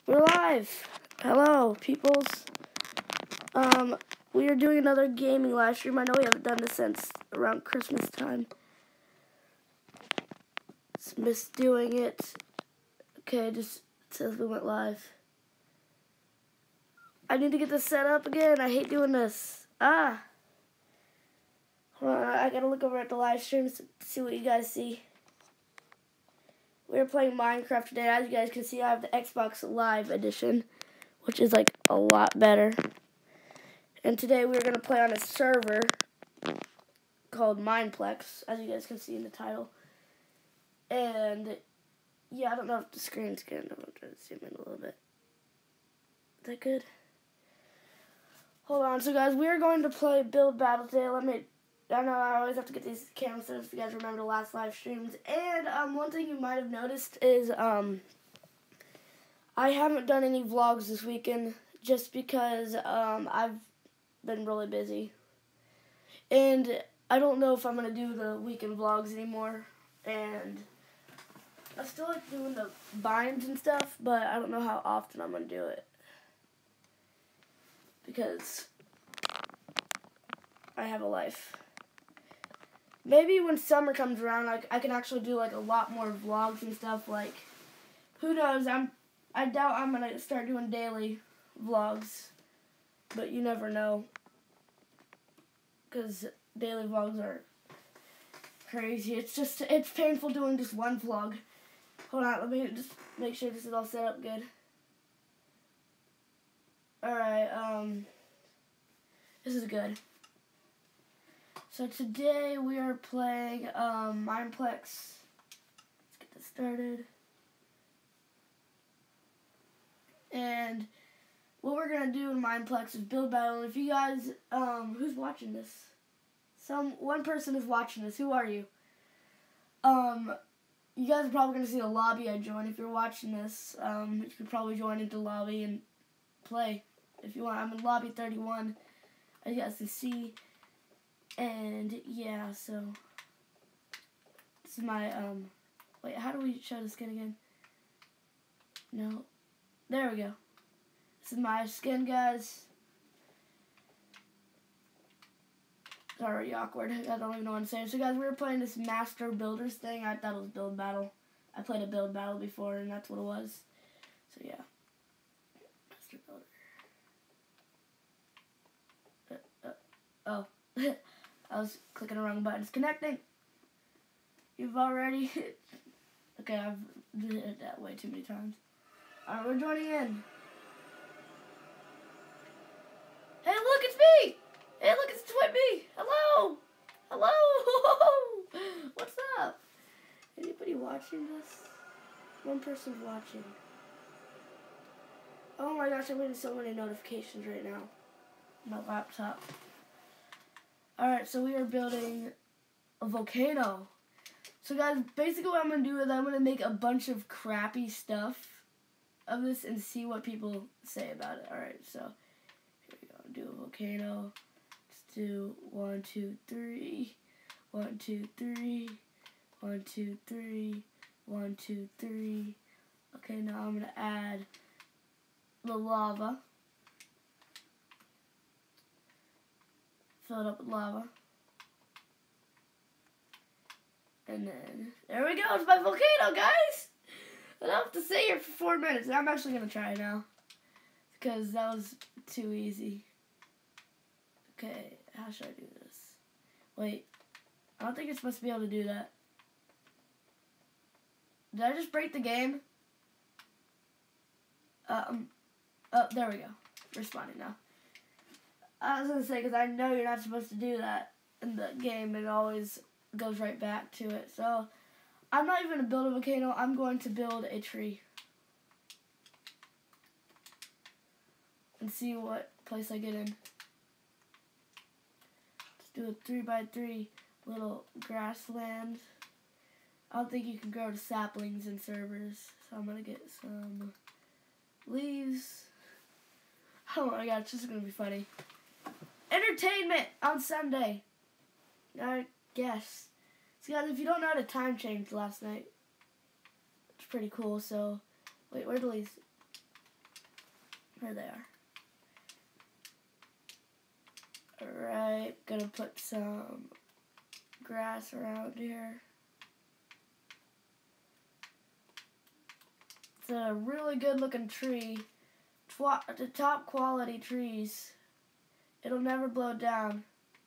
We're live. Hello, peoples. We are doing another gaming live stream. I know we haven't done this since around Christmas time. Just missed doing it. Okay, just says we went live. I need to get this set up again. I hate doing this. Hold on, I gotta look over at the live streams to see what you guys see. We're playing Minecraft today. As you guys can see, I have the Xbox Live Edition, which is like a lot better. And today we're going to play on a server called Mineplex, as you guys can see in the title. And yeah, I don't know if the screen's good. I'm going to try to zoom in a little bit. Is that good? Hold on. So guys, we're going to play Build Battle today. I know I always have to get these camera setups if you guys remember the last live streams. And one thing you might have noticed is I haven't done any vlogs this weekend just because I've been really busy. And I don't know if I'm going to do the weekend vlogs anymore. And I still like doing the binds and stuff, but I don't know how often I'm going to do it. Because I have a life. Maybe when summer comes around, I can actually do like a lot more vlogs and stuff. Like, who knows? I doubt I'm gonna start doing daily vlogs, but you never know. Cause daily vlogs are crazy. It's painful doing just one vlog. Hold on, let me just make sure this is all set up good. All right, this is good. So today we are playing Mineplex. Let's get this started. And what we're gonna do in Mineplex is build battle. And if you guys, who's watching this? One person is watching this. Who are you? You guys are probably gonna see the lobby I joined. If you're watching this, you could probably join into the lobby and play if you want. I'm in lobby 31, as you guys can see. And yeah, so this is my wait, how do we show the skin again? No. There we go. This is my skin, guys. It's already awkward. I don't even know what I'm saying. So guys, we were playing this Master Builders thing. I thought it was Build Battle. I played a Build Battle before and that's what it was. So yeah. Master Builder. Oh. I was clicking the wrong buttons. Connecting. You've already... Okay, I've did that way too many times. Alright, we're joining in. Hey, look, it's me! Hey, look, it's Twit Me! Hello! Hello! What's up? Anybody watching this? One person's watching. Oh my gosh, I'm getting so many notifications right now. My laptop. Alright, so we are building a volcano. So guys, basically what I'm going to do is I'm going to make a bunch of crappy stuff of this and see what people say about it. Alright, so here we go. Do a volcano. Let's do 1, 2, 3. 1, 2, 3. 1, 2, 3. 1, 2, 3. Okay, now I'm going to add the lava. Fill it up with lava. And then, there we go, it's my volcano, guys! I don't have to sit here for 4 minutes. I'm actually going to try it now. Because that was too easy. Okay, how should I do this? Wait, I don't think you're supposed to be able to do that. Did I just break the game? Oh, there we go. Responding now. I was going to say, because I know you're not supposed to do that in the game. It always goes right back to it. So, I'm not even going to build a volcano. I'm going to build a tree. And see what place I get in. Let's do a 3x3 little grassland. I don't think you can grow the saplings in servers. So, I'm going to get some leaves. Oh my god, it's just going to be funny. Entertainment on Sunday. I guess. So guys, if you don't know how to time change last night, it's pretty cool. So, wait, where are the leaves? There they are. Alright, gonna put some grass around here. It's a really good looking tree. The top quality trees. It'll never blow down.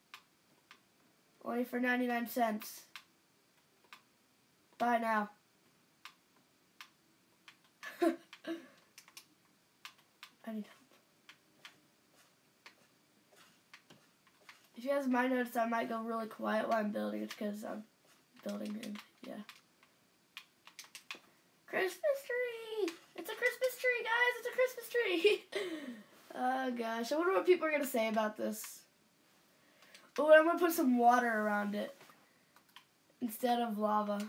Only for 99 cents. Buy now. I need help. If you guys might notice, I might go really quiet while I'm building. It's because I'm building and yeah. Christmas tree! It's a Christmas tree, guys! It's a Christmas tree! Oh gosh, I wonder what people are gonna say about this. Oh, I'm gonna put some water around it instead of lava.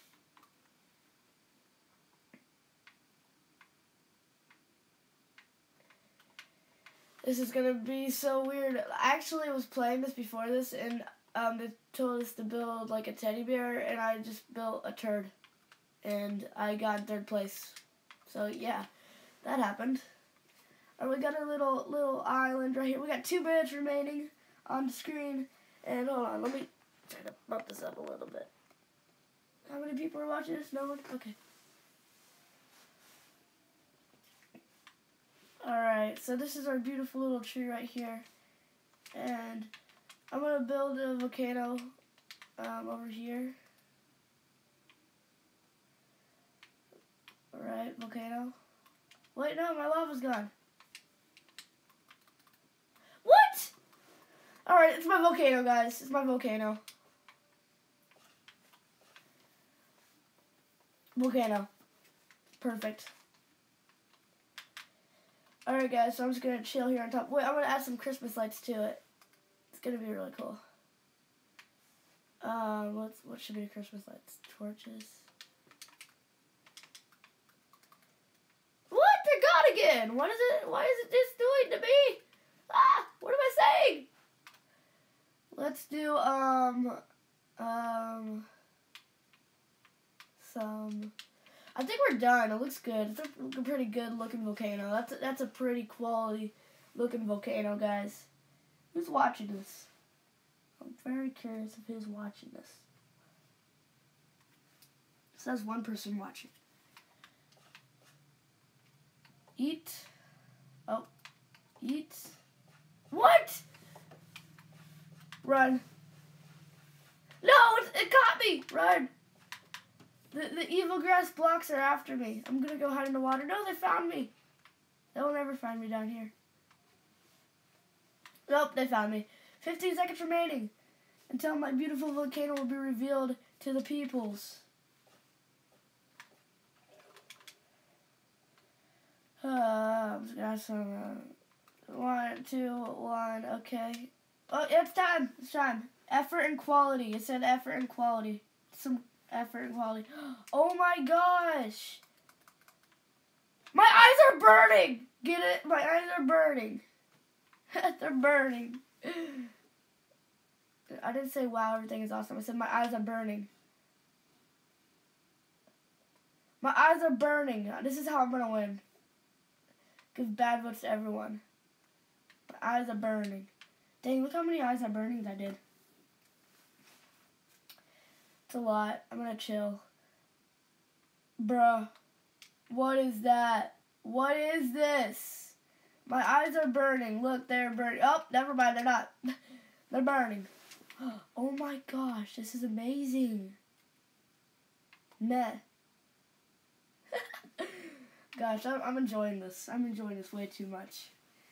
This is gonna be so weird. I actually was playing this before this, and they told us to build like a teddy bear, and I just built a turd, and I got in 3rd place. So yeah, that happened. We got our little island right here. We got 2 minutes remaining on the screen, and hold on, let me try to bump this up a little bit. How many people are watching this? No one? Okay. Alright, so this is our beautiful little tree right here. And I'm going to build a volcano over here. Alright, volcano. Wait, no, my lava's gone. What? Alright, it's my volcano, guys. It's my volcano. Volcano. Perfect. Alright guys, so I'm just going to chill here on top. Wait, I'm going to add some Christmas lights to it. It's going to be really cool. What should be Christmas lights? Torches. What? They're gone again! What is it? Why is it just doing to me? Ah! What am I saying? Let's do, some... I think we're done. It looks good. It's a pretty good looking volcano. That's a pretty quality looking volcano, guys. Who's watching this? I'm very curious of who's watching this. It says 1 person watching. Eat. Oh. Eat. What? Run. No! It caught me! Run. The evil grass blocks are after me. I'm gonna go hide in the water. No, they found me. They'll never find me down here. Nope, they found me. 15 seconds remaining until my beautiful volcano will be revealed to the peoples. I'm just gonna have some, 1, 2, 1, okay. Oh, it's time. It's time. Effort and quality. It said effort and quality. Some effort and quality. Oh my gosh. My eyes are burning. Get it? My eyes are burning. They're burning. I didn't say wow, everything is awesome. I said my eyes are burning. My eyes are burning. This is how I'm going to win. Give bad votes to everyone. My eyes are burning. Dang, look how many eyes are burning I did. It's a lot. I'm gonna chill. Bruh. What is that? What is this? My eyes are burning. Look, they're burning. Oh, never mind. They're not. They're burning. Oh my gosh. This is amazing. Meh. Gosh, I'm enjoying this. I'm enjoying this way too much.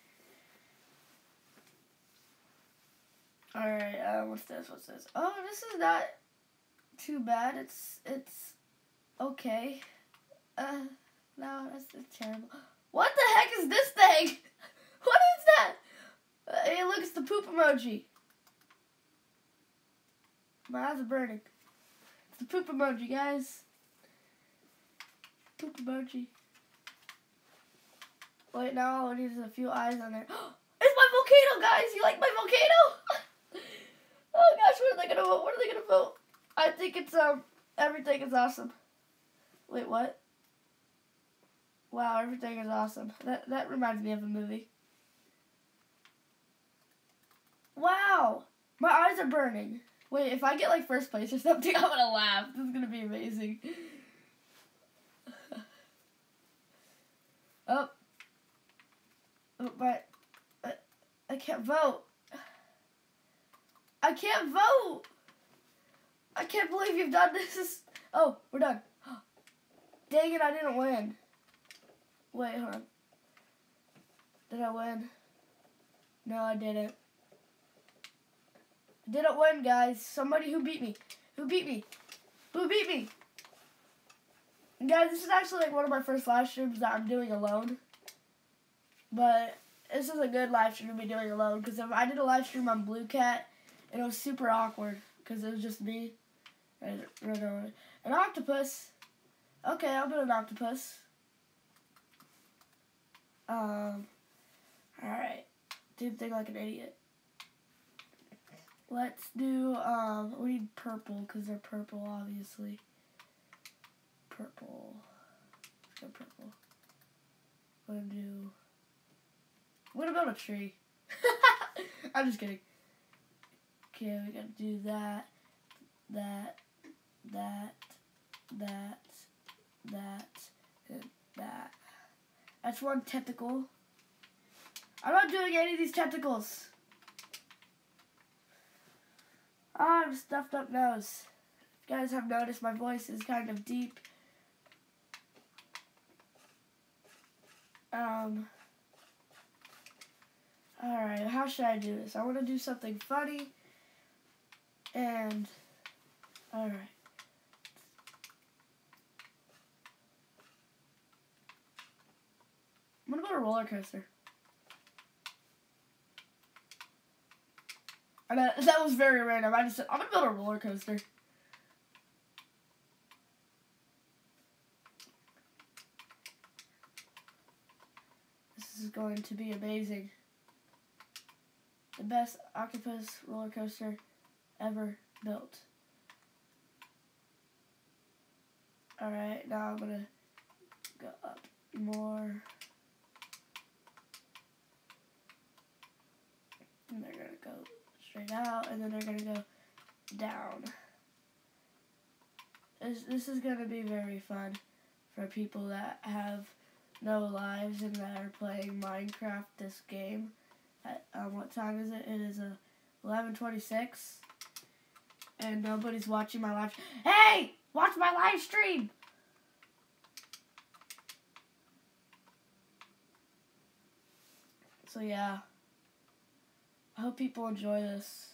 Alright, what's this? What's this? Oh, this is not too bad. It's okay. No, that's terrible. What the heck is this thing? What is that? Hey, look, it's the poop emoji. My eyes are burning. It's the poop emoji, guys. Poop emoji. Wait, now all I need is a few eyes on there. It's my volcano, guys! You like my volcano? Oh gosh, what are they gonna vote? What are they gonna vote? I think it's, everything is awesome. Wait, what? Wow, everything is awesome. That reminds me of a movie. Wow! My eyes are burning. Wait, if I get like first place or something, I'm gonna laugh. This is gonna be amazing. Oh. Oh, but I can't vote. I can't vote! I can't believe you've done this. Oh, we're done. Dang it, I didn't win. Wait, hold on. Did I win? No, I didn't. I didn't win, guys. Somebody who beat me. Who beat me? Who beat me? Guys, this is actually like one of my first live streams that I'm doing alone. But this is a good live stream to be doing alone. Because if I did a live stream on Blue Cat, and it was super awkward. Because it was just me. And an octopus. Okay, I'll do an octopus. Alright. Didn't think like an idiot. Let's do, we need purple, because they're purple, obviously. Purple. Let's go purple. I'm gonna build a tree. I'm just kidding. Okay, we gotta do that, and that. That's one tentacle. I'm not doing any of these tentacles. Oh, I'm stuffed up nose. If you guys have noticed, my voice is kind of deep. Alright, how should I do this? I want to do something funny. And, alright. I'm going to build a roller coaster. I know, that was very random. I just said, I'm going to build a roller coaster. This is going to be amazing. The best octopus roller coaster ever built. Alright, now I'm going to go up more. And they're going to go straight out, and then they're going to go down. This is going to be very fun for people that have no lives and that are playing Minecraft this game. What time is it? It is 11:26, and nobody's watching my live. Hey, watch my live stream. So yeah, I hope people enjoy this.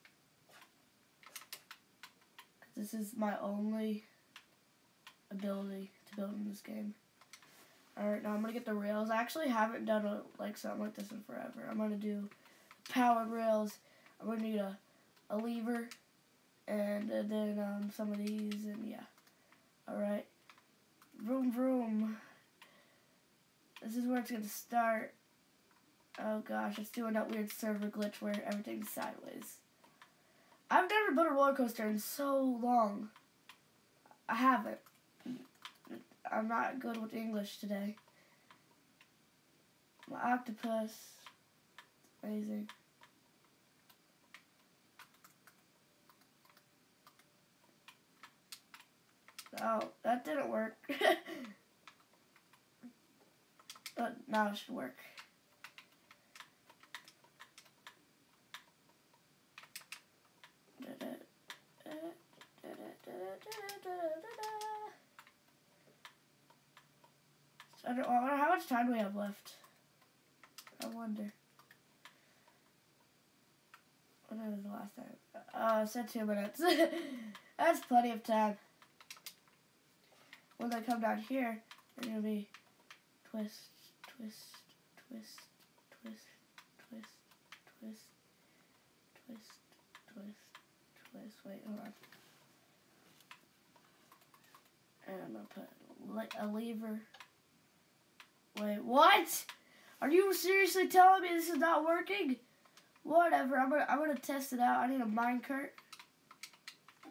This is my only ability to build in this game. Alright, now I'm going to get the rails. I actually haven't done something like this in forever. I'm going to do powered rails. I'm going to need a lever and then some of these, and yeah. Alright. Vroom vroom. This is where it's going to start. Oh gosh, it's doing that weird server glitch where everything's sideways. I've never built a roller coaster in so long. I haven't. I'm not good with English today. My octopus. Amazing. Oh, that didn't work. But now it should work. How much time do we have left? I wonder. When was the last time? I said 2 minutes. That's plenty of time. When they come down here, they're going to be twist, twist, twist, twist, twist, twist, twist, twist, twist. Wait, hold on. And I'm going to put a lever. Wait, what? Are you seriously telling me this is not working? Whatever, I'm gonna test it out. I need a minecart.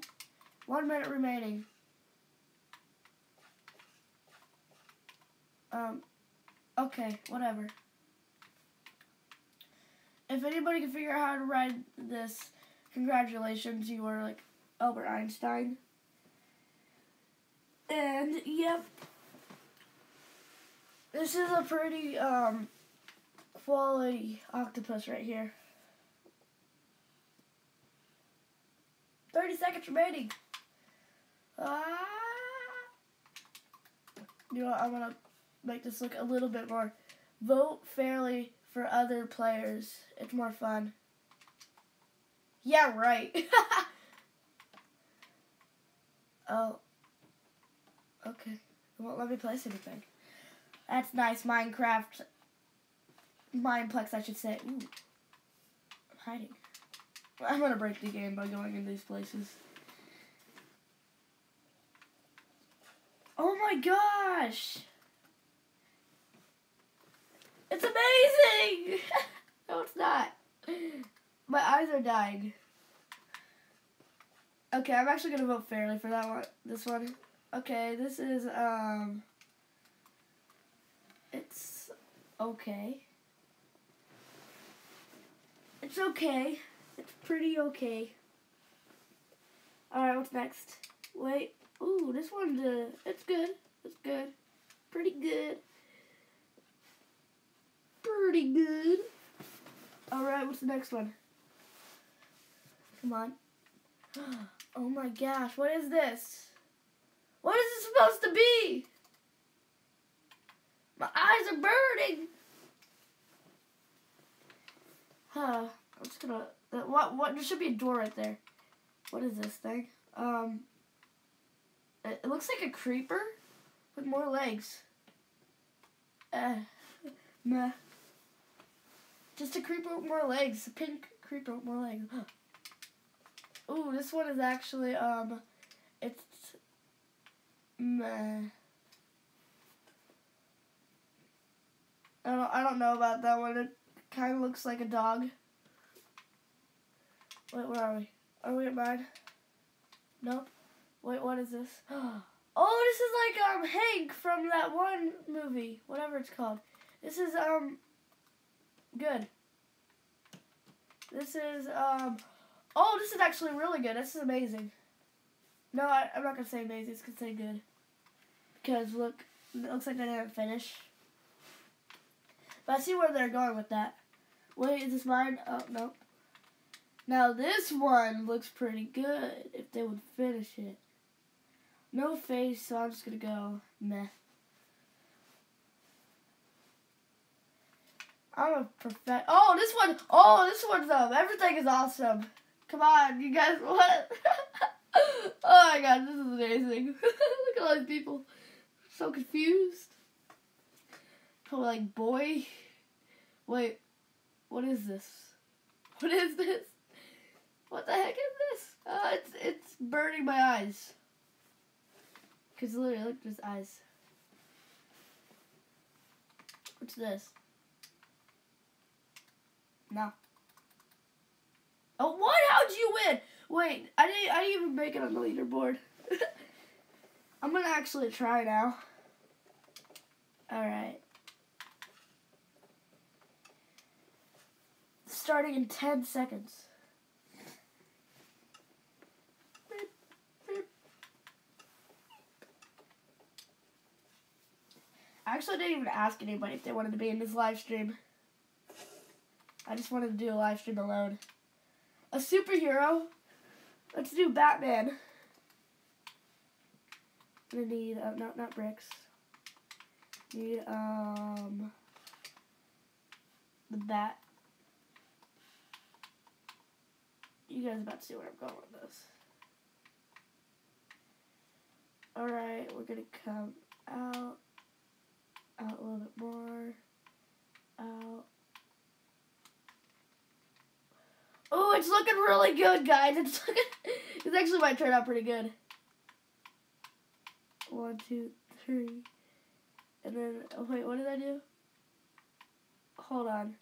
1 minute remaining. Okay, whatever. If anybody can figure out how to ride this, congratulations, you are like Albert Einstein. And, yep. This is a pretty, quality octopus right here. 30 seconds remaining. You know what, I'm gonna make this look a little bit more. Vote fairly for other players. It's more fun. Yeah, right. Oh. Okay. It won't let me place anything. That's nice. Mineplex, I should say. Ooh. I'm hiding. I'm gonna break the game by going in these places. Oh my gosh! It's amazing! No, it's not. My eyes are dying. Okay, I'm actually gonna vote fairly for that one. This one. Okay, this is, it's okay. It's okay. It's pretty okay. Alright, what's next? Wait. Ooh, this one's, it's good. It's good. Pretty good. Pretty good. Alright, what's the next one? Come on. Oh my gosh, what is this? What is this supposed to be? My eyes are burning. Huh. I'm just gonna... What? There should be a door right there. What is this thing? It looks like a creeper with more legs. Meh. Just a creeper with more legs. A pink creeper with more legs. Ooh, this one is actually, it's meh. I don't know about that one. It kind of looks like a dog. Wait, where are we? Are we at mine? Nope. Wait, what is this? Oh, this is like, Hank from that one movie. Whatever it's called. This is, good. This is, oh, this is actually really good. This is amazing. No, I'm not going to say amazing. It's going to say good. Because, look, it looks like I didn't finish. But I see where they're going with that. Wait, is this mine? Oh, no. Now, this one looks pretty good if they would finish it. No face, so I'm just going to go meh. I'm a perfect. Oh, this one. Oh, this one's everything is awesome. Come on, you guys. What? Oh my god, this is amazing. Look at all these people. So confused. Probably like, boy. Wait. What is this? What is this? What the heck is this? It's burning my eyes. Cause literally, look at his eyes. What's this? No. Oh, what? How'd you win? Wait, I didn't even make it on the leaderboard. I'm gonna actually try now. Alright. Starting in 10 seconds. I actually didn't even ask anybody if they wanted to be in this live stream. I just wanted to do a live stream alone. A superhero? Let's do Batman. I'm gonna need, not bricks. Need, the bat. You guys are about to see where I'm going with this. Alright, we're gonna come out a little bit more, out. Oh, it's looking really good, guys. It's actually might turn out pretty good. 1, 2, 3. And then, oh wait, what did I do? Hold on.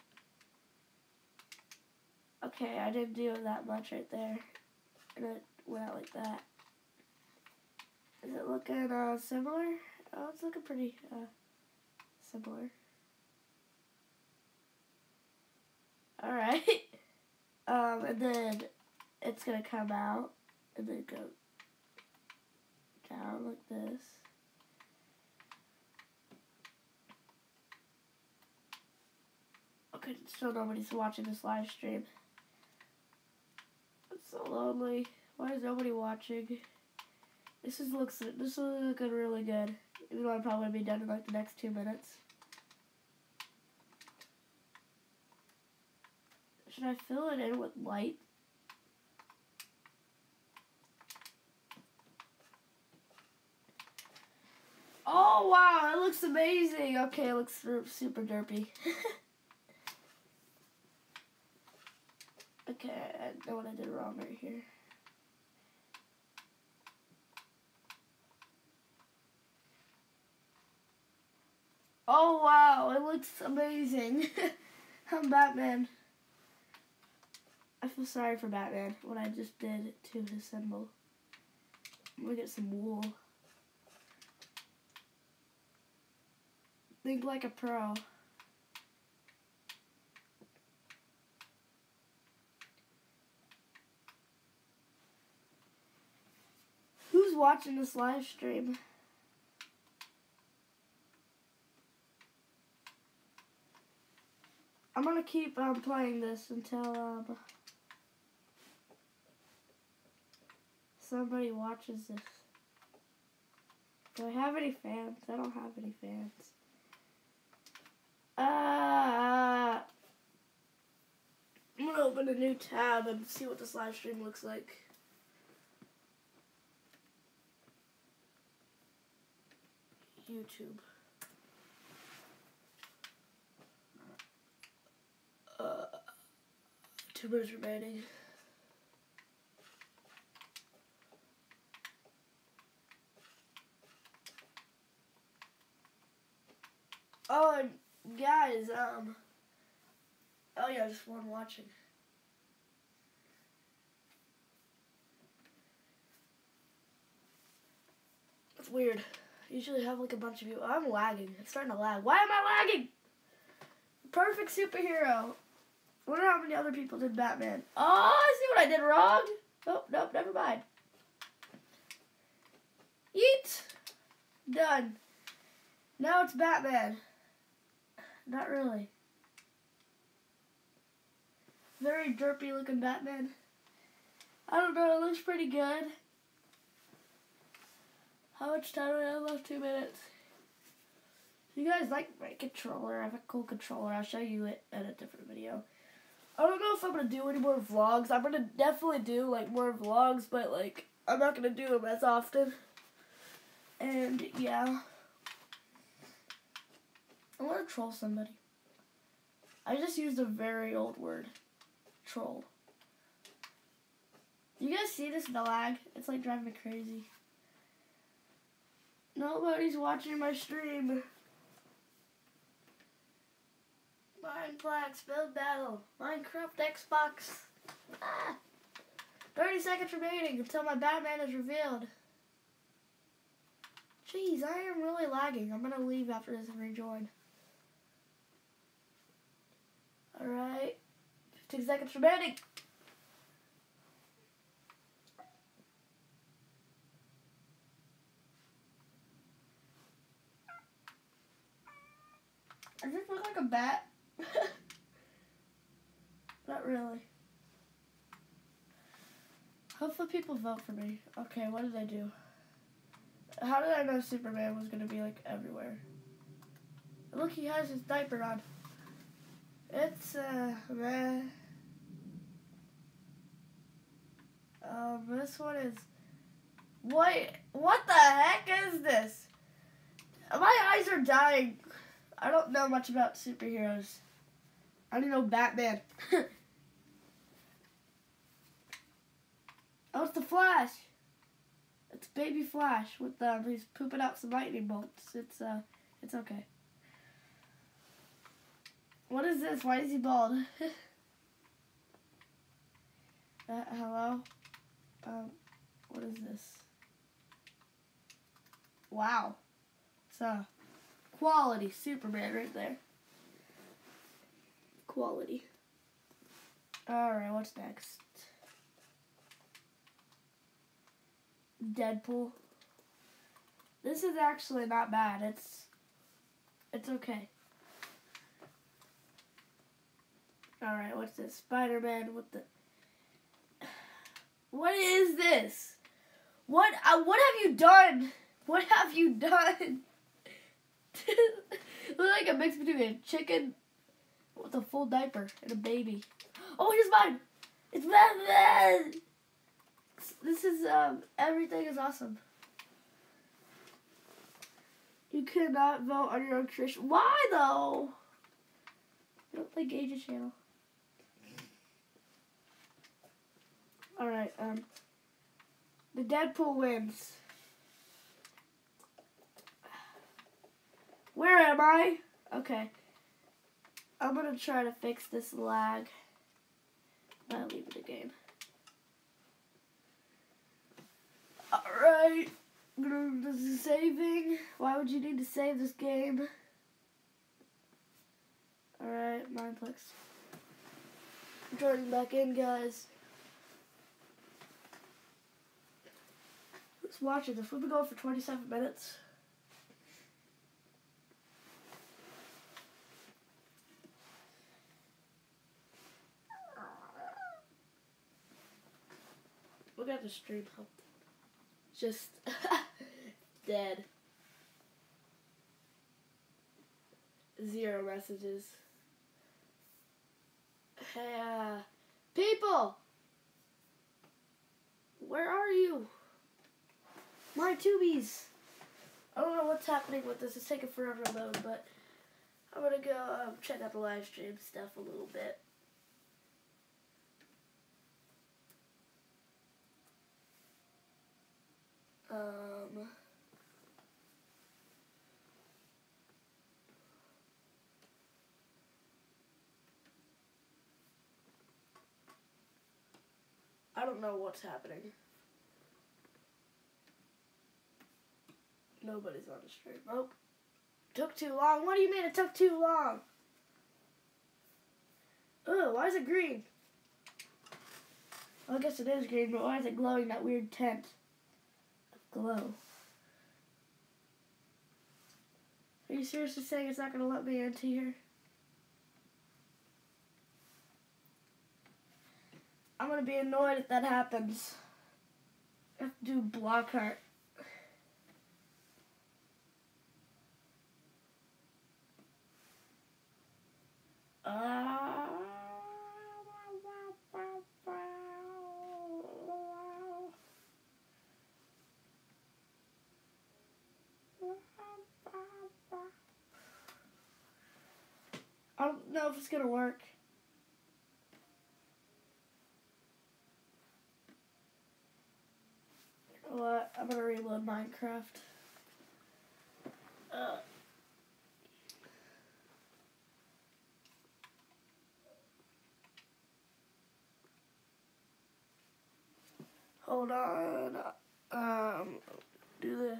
Okay, I didn't do that much right there. And it went out like that. Is it looking, similar? Oh, it's looking pretty, similar. Alright. And then it's gonna come out and then go down like this. Okay, still nobody's watching this live stream. It's so lonely. Why is nobody watching? This is looking really good. Even though I'm probably gonna be done in like the next 2 minutes. Should I fill it in with light? Oh wow, it looks amazing. Okay, it looks super derpy. Okay, I know what I did wrong right here. Oh wow, it looks amazing. I'm Batman. I feel sorry for Batman, what I just did to his symbol. I'm gonna get some wool. Think like a pro. Who's watching this live stream? I'm gonna keep playing this until somebody watches this. Do I have any fans? I don't have any fans. I'm gonna open a new tab and see what this live stream looks like. YouTube. 2 minutes remaining. Oh, and guys, oh yeah, just one watching. It's weird. I usually have like a bunch of you. I'm lagging. It's starting to lag. Why am I lagging? Perfect superhero. I wonder how many other people did Batman. Oh, I see what I did wrong. Oh, nope, never mind. Yeet. Done. Now it's Batman. Not really. Very derpy looking Batman. I don't know, it looks pretty good. How much time do I have left? 2 minutes. You guys like my controller? I have a cool controller. I'll show you it in a different video. I don't know if I'm going to do any more vlogs. I'm going to definitely do like more vlogs, but like I'm not going to do them as often. And yeah. I want to troll somebody. I just used a very old word. Troll. You guys see this lag? It's like driving me crazy. Nobody's watching my stream. Mineplex, build battle, Minecraft Xbox. 30 seconds remaining until my Batman is revealed. Jeez, I am really lagging. I'm gonna leave after this and rejoin. Alright. 15 seconds remaining. Does this look like a bat? Not really. Hopefully people vote for me. Okay, what did I do? How did I know Superman was going to be like everywhere? Look, he has his diaper on. It's, man. This one is... What the heck is this? My eyes are dying. I don't know much about superheroes. I only know Batman. Oh, it's the Flash. It's baby Flash with he's pooping out some lightning bolts. It's okay. What is this? Why is he bald? Hello? What is this? Wow. It's quality Superman right there. Quality. Alright, what's next? Deadpool. This is actually not bad. It's okay. Alright, what's this? Spider-Man, what is this? What have you done? What have you done? Looks like a mix between a chicken with a full diaper and a baby. Oh, here's mine. It's Batman. This is everything is awesome. You cannot vote on your own creation. Why though? I don't play Gage's channel. Alright, the Deadpool wins. Where am I? Okay. I'm gonna try to fix this lag. I'll leave it again. Alright. This is saving. Why would you need to save this game? Alright, Mineplex. Joining back in, guys. Let's watch it. We've been going for 27 minutes. Look at the stream help. Just dead. 0 messages. Hey, people! Where are you? My tubies! I don't know what's happening with this. It's taking forever to load, but I'm gonna go check out the live stream stuff a little bit. I don't know what's happening. Nobody's on the stream. Oh, took too long. What do you mean it took too long? Ugh, why is it green? Well, I guess it is green, but why is it glowing that weird tint of glow? Are you seriously saying it's not going to let me into here? I'm going to be annoyed if that happens. I have to do block heart. I don't know if it's going to work. You know what? I'm going to reload Minecraft. Hold on. Do this.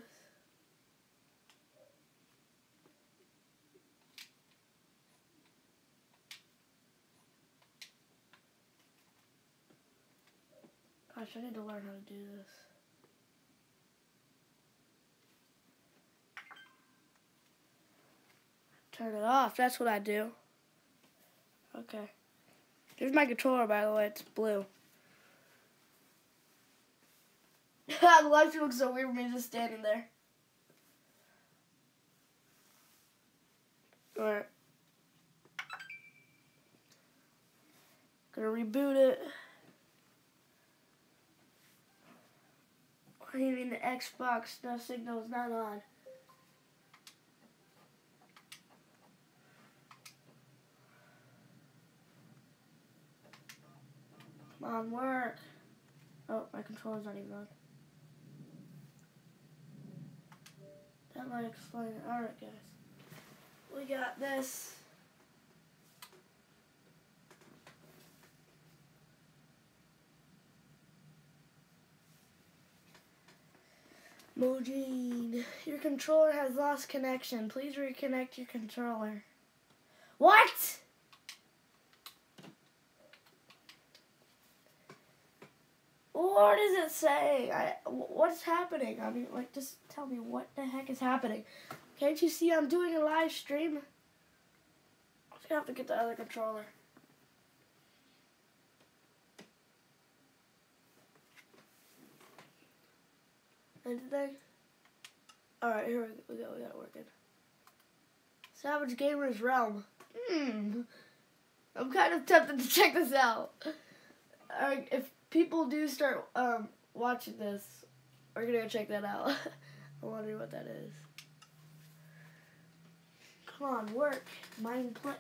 Gosh, I need to learn how to do this. Turn it off. That's what I do. Okay. Here's my controller, by the way. It's blue. The live stream looks so weird with me just standing there. Alright. Gonna reboot it. What do you mean the Xbox? No signal is not on. Come on, work. Oh, my controller's not even on. That might explain it. Alright, guys. We got this. Mojine, your controller has lost connection. Please reconnect your controller. What? What does it say? What's happening? I mean, like, just tell me what the heck is happening. Can't you see I'm doing a live stream? I'm just gonna have to get the other controller. Anything? Alright, here we go. We got it working. Savage Gamer's Realm. I'm kind of tempted to check this out. Alright, if people do start watching this, we're gonna go check that out. I wonder what that is. Come on, work. Mineplex.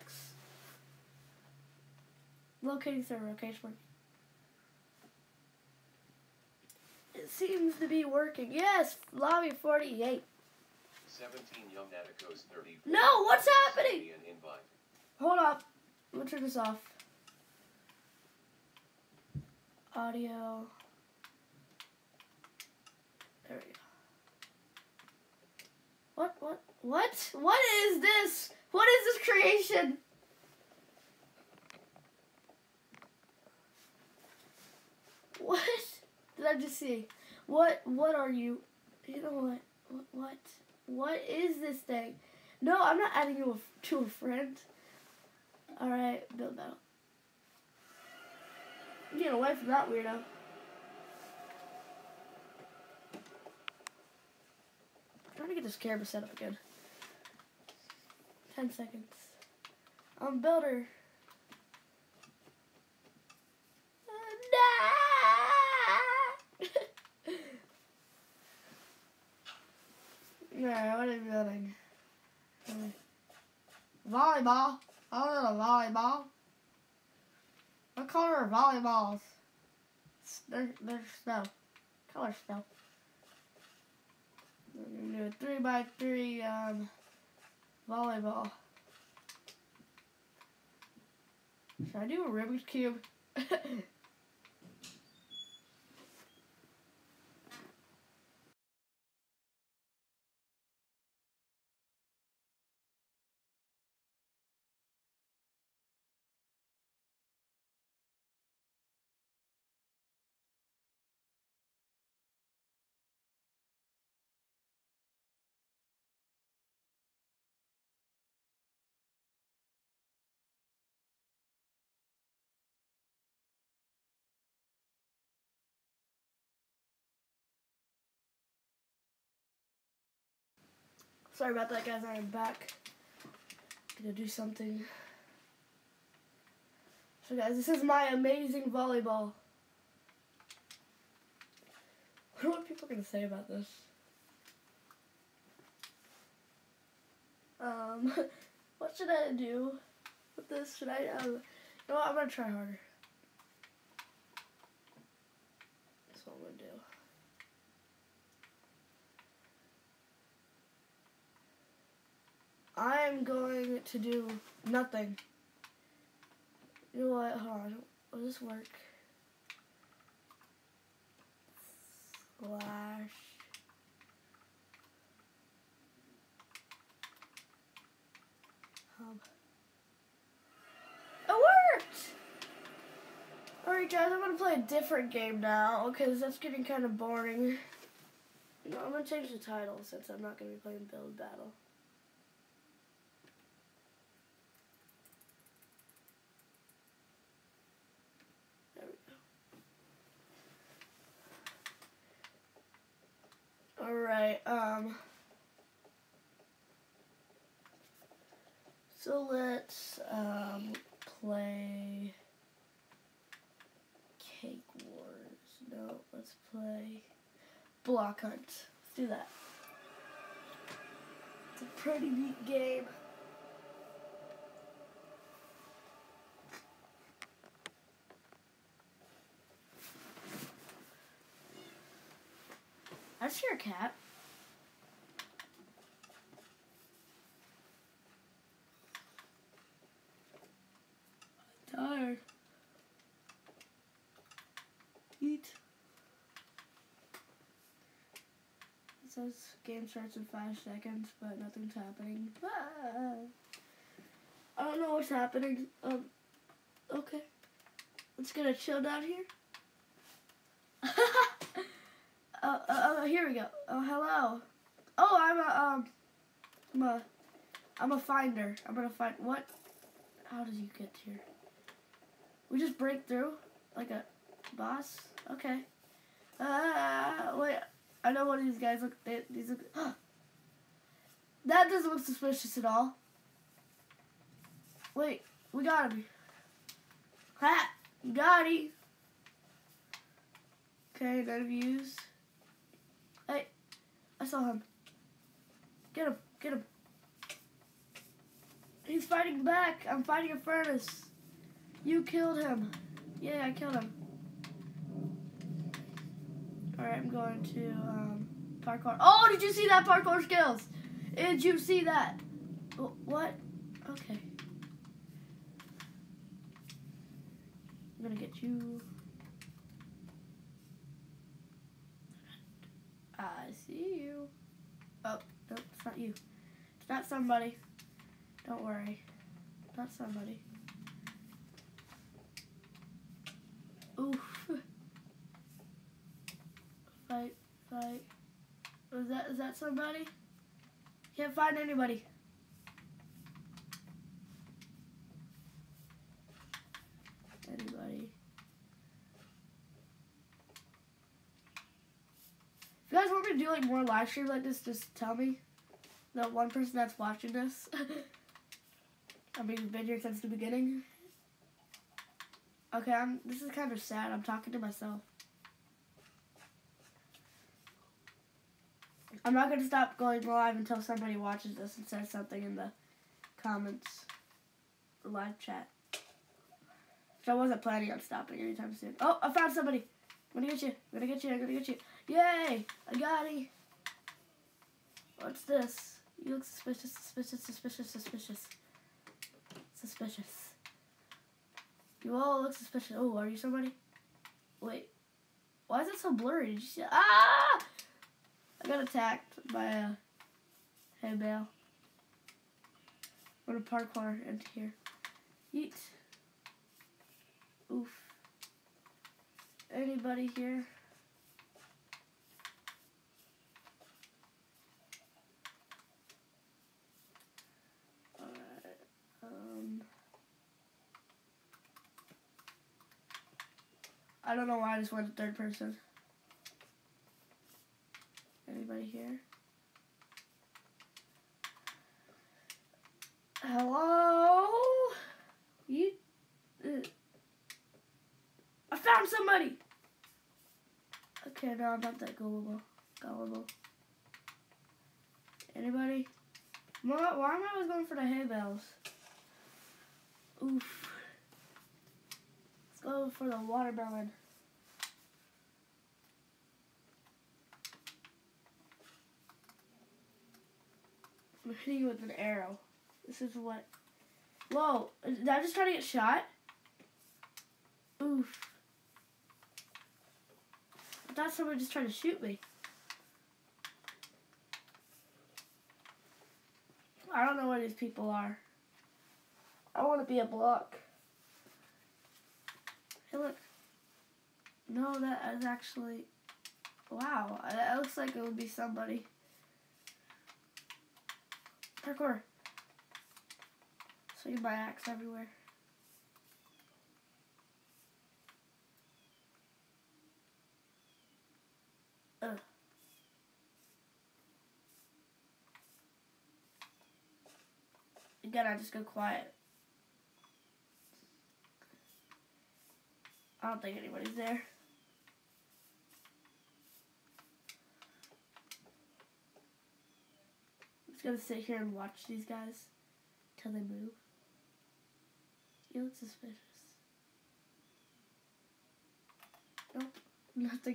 Locating server, location working. It seems to be working. Yes, lobby 48. 17 young Naticos 30. No, what's happening? Hold up. We'll turn this off. Audio. There we go. What is this? What is this creation? What did I just see? What are you? You know what? What is this thing? No, I'm not adding you to a friend. Alright, build battle. Get away from that weirdo. I'm trying to get this camera set up again. 10 seconds. Builder. Alright, what are you building? Volleyball. Oh, a volleyball. What color are volleyballs? They're snow. Color snow. I'm gonna do a 3x3 volleyball. Should I do a Rubik's Cube? Sorry about that, guys. I am back. Gonna do something. So, guys, this is my amazing volleyball. I wonder what people are gonna say about this. What should I do with this? Should I? You know what? I'm gonna try harder. That's what I'm gonna do. I'm going to do nothing. You know what? Hold on. Will this work? Slash. Hub. It worked! Alright guys, I'm going to play a different game now because that's getting kind of boring. No, I'm going to change the title since I'm not going to be playing Build Battle. Alright, so let's, play Cake Wars. No, let's play Block Hunt. Let's do that. It's a pretty neat game. That's your cat. I'm tired. Eat. It says game starts in 5 seconds, but nothing's happening. Ah. I don't know what's happening. Okay. Let's get a chill down here. Here we go. Oh, hello. Oh, I'm a finder. I'm gonna find what? How did you get here? We just break through like a boss. Okay. Wait. I know what these guys look. These look. That doesn't look suspicious at all. Wait, we got him. Ha! Got him. Okay, none of yous. Hey, I saw him. Get him, get him. He's fighting back. I'm fighting a furnace. You killed him. Yeah, I killed him. Alright, I'm going to parkour. Oh, did you see that parkour skills? Did you see that? What? Okay. I'm gonna get you. I see you. Oh, no, it's not you. It's not somebody. Don't worry. Not somebody. Oof. Fight, fight. Is that somebody? Can't find anybody. Anybody. If you guys want me to do like more live streams like this, just tell me. The one person that's watching this. I mean, been here since the beginning. Okay, this is kind of sad. I'm talking to myself. I'm not gonna stop going live until somebody watches this and says something in the comments, the live chat. So I wasn't planning on stopping anytime soon. Oh, I found somebody. I'm gonna get you. I'm gonna get you. I'm gonna get you. Yay! I got it. What's this? You look suspicious, suspicious, suspicious, suspicious. Suspicious. You all look suspicious. Oh, are you somebody? Wait. Why is it so blurry? Did you see that? Ah! I got attacked by a hay bale. I'm gonna parkour into here. Yeet. Oof. Anybody here? Alright. I don't know why I just went to third person. Anybody here? Hello? You? I found somebody! Okay, no, I'm not that gullible. Anybody? Why am I always going for the hay bales? Oof. Let's go for the watermelon. I'm hitting you with an arrow. This is what... Whoa, did I just try to get shot? Oof. I thought someone just tried to shoot me. I don't know where these people are. I want to be a block. Hey, look. No, that is actually... Wow, that looks like it would be somebody. Parkour. Swinging my axe everywhere. Ugh. Again, I just go quiet. I don't think anybody's there. I'm just gonna sit here and watch these guys till they move. You look suspicious. Nope, nothing.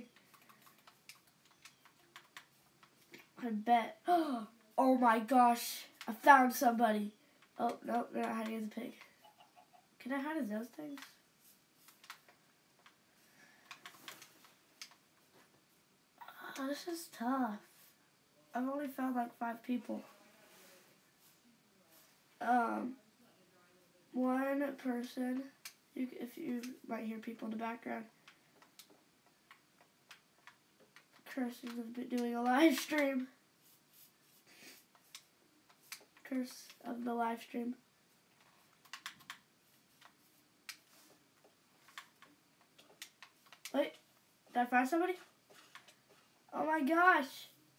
I bet. Oh my gosh, I found somebody. Oh, no, they're not hiding as a pig. Can I hide as those things? Oh, this is tough. I've only found like 5 people. One person, if you might hear people in the background. Kirsten's been doing a live stream. Curse of the live stream. Wait, did I find somebody? Oh my gosh.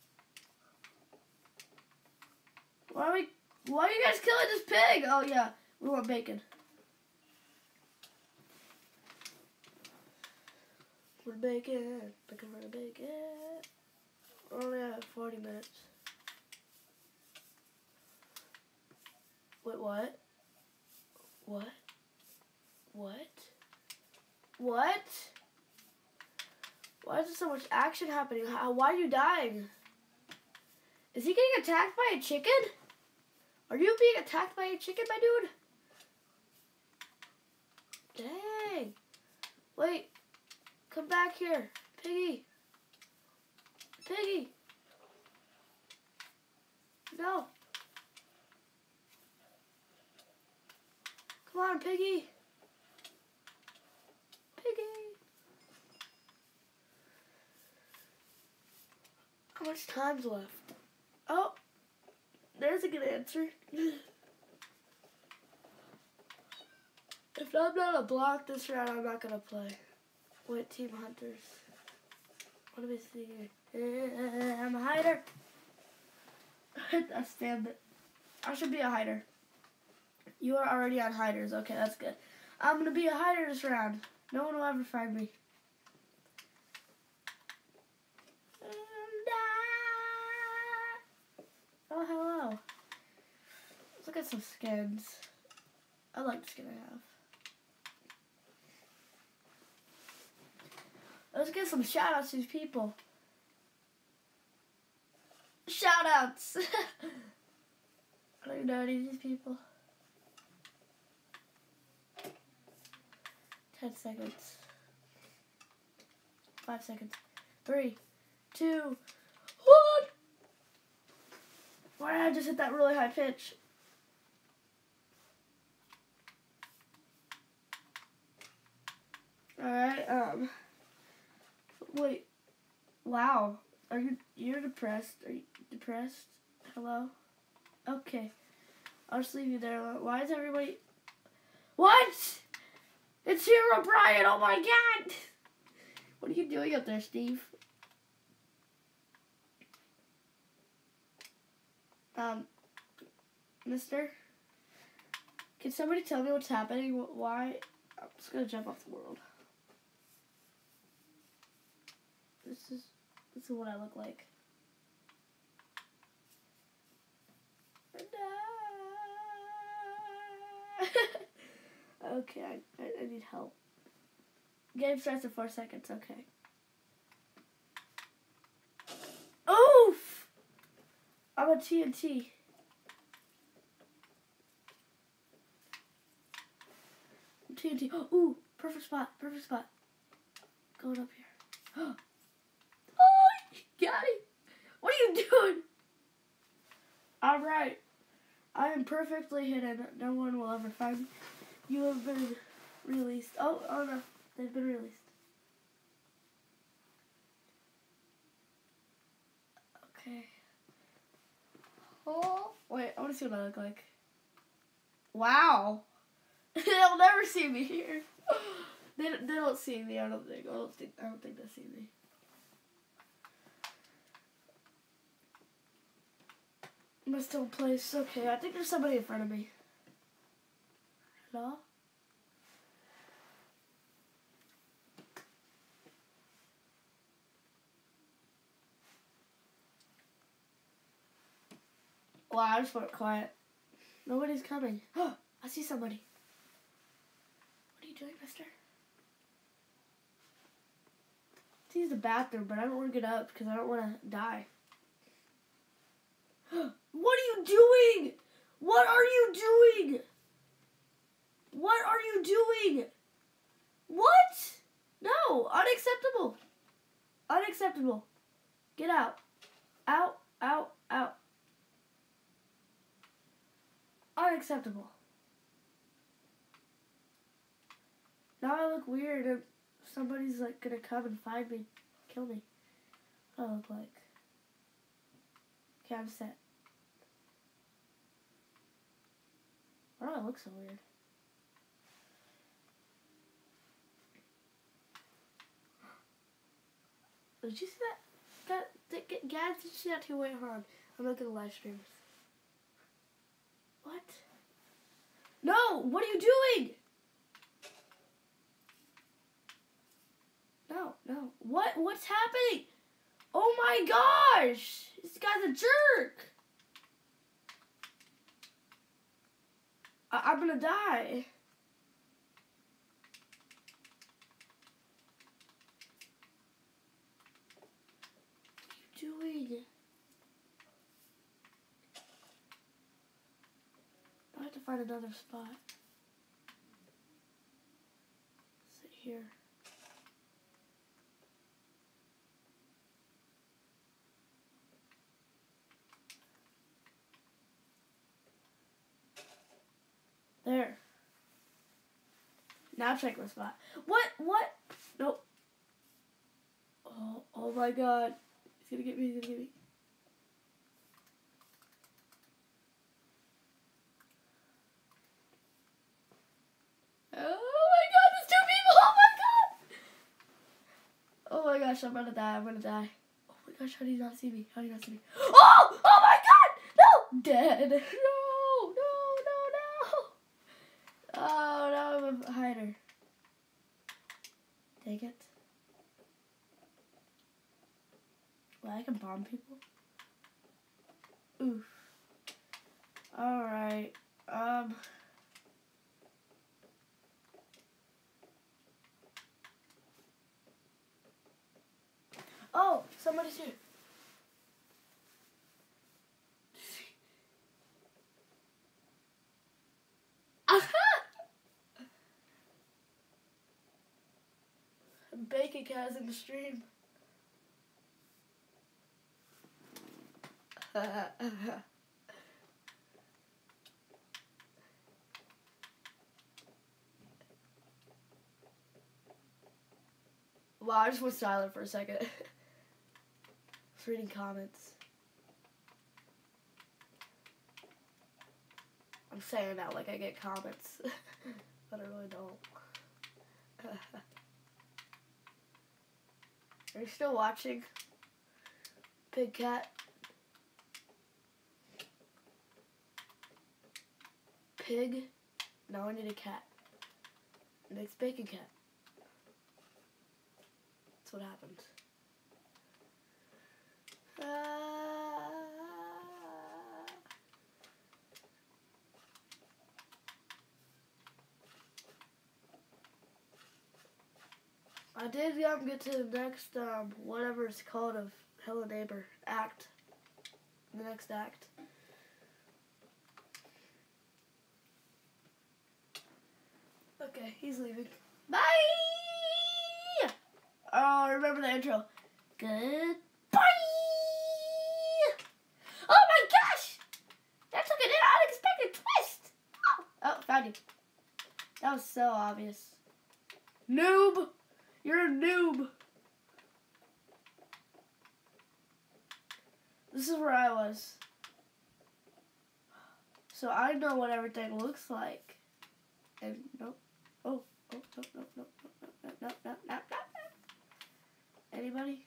Why are you guys killing this pig? Oh yeah, we want bacon. For bacon, looking for the bacon. We're only at 40 minutes. Wait, what? What? What? What? Why is there so much action happening? Why are you dying? Is he getting attacked by a chicken? Are you being attacked by a chicken, my dude? Dang. Wait. Come back here. Piggy. Piggy. No. Come on, Piggy. Piggy. How much time's left? Oh, there's a good answer. If I'm not a block this round, I'm not gonna play. Wait, Team Hunters. What do we see here? I'm a hider. I stand it. I should be a hider. You are already on hiders. Okay, that's good. I'm gonna be a hider this round. No one will ever find me. Oh, hello. Let's look at some skins. I like the skin I have. Let's get some shout outs to these people. Shout outs! I don't even know any of these people. 10 seconds. 5 seconds. 3, 2, 1! Why did I just hit that really high pitch? Alright, wait. Wow. You're depressed? Are you depressed? Hello? Okay. I'll just leave you there. Why is everybody... What? It's Hero Brian! Oh my god! What are you doing up there, Steve? Mister? Can somebody tell me what's happening? Why? I'm just gonna jump off the world. This is what I look like. Okay, I need help. Game starts in 4 seconds, okay. Oof! I'm a TNT. TNT. Ooh, perfect spot, perfect spot. Going up here. Oh, got it. What are you doing? All right. I am perfectly hidden. No one will ever find me. You have been released. Oh no. They've been released. Okay. Oh, wait. I want to see what I look like. Wow. They'll never see me here. They don't see me. I don't think they see me. I'm still in place. Okay, I think there's somebody in front of me. Hello? Wow, I just went quiet. Nobody's coming. Oh, I see somebody. What are you doing, mister? To use the bathroom, but I don't want to get up because I don't want to die. What are you doing? What are you doing? What are you doing? What? No, unacceptable. Unacceptable. Get out. Out. Ow, ow. Unacceptable. Now I look weird and somebody's like gonna come and find me, kill me. What do I look like? Okay, I'm set. Why do I look so weird? Did you see that? Guys, did you see that too? Wait, hold on. I'm looking at the live streams. What? No! What are you doing? No, no. What's happening? Oh my gosh! This guy's a jerk! I'm gonna die. What are you doing? I have to find another spot. Sit here. There. Now check the spot. What? Nope. Oh my god. He's gonna get me, he's gonna get me. Oh my god, there's two people! Oh my gosh, I'm gonna die, I'm gonna die. Oh my gosh, how do you not see me? How do you not see me? Oh! Oh my god! No! Dead. No! Oh, now I'm a hider. Take it. Well, I can bomb people. Oof. Alright. Oh, somebody's here. Bacon Cat is in the stream. Wow, I just went silent for a second. I was reading comments. I'm saying that like I get comments, but I really don't. Are you still watching? Big Cat? Pig? Now I need a cat. Next Bacon Cat. That's what happened. I did get to the next, whatever it's called of Hello Neighbor act. The next act. Okay, he's leaving. Bye! Oh, remember the intro. Goodbye! Oh my gosh! That took an unexpected twist! Oh, found you. That was so obvious. Noob! You're a noob! This is where I was. So I know what everything looks like. And nope. Oh, no. Anybody?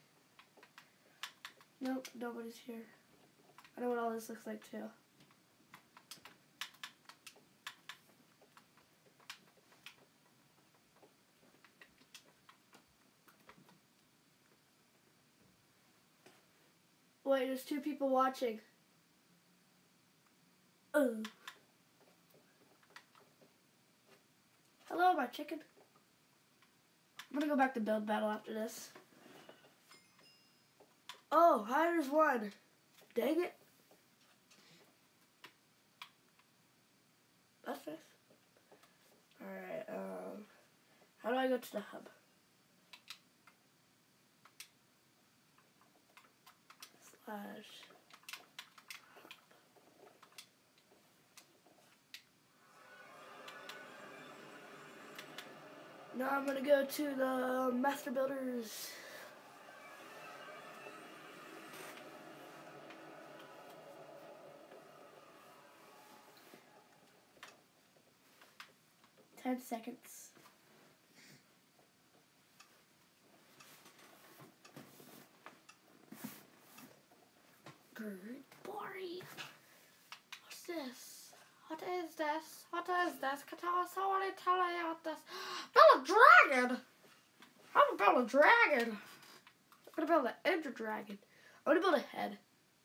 Nope, nobody's here. I know what all this looks like too. Wait, there's two people watching. Oh. Hello, my chicken. I'm gonna go back to build battle after this. Oh, hi, there's one. Dang it. That's nice. Alright, how do I go to the hub? Slash Now I'm gonna go to the Master Builders. Ten seconds. Good boy. What's this? What is this? What is this? Can somebody tell me what this? Build a dragon! I'm gonna build a dragon! I'm gonna build an Ender Dragon. I'm gonna build a head.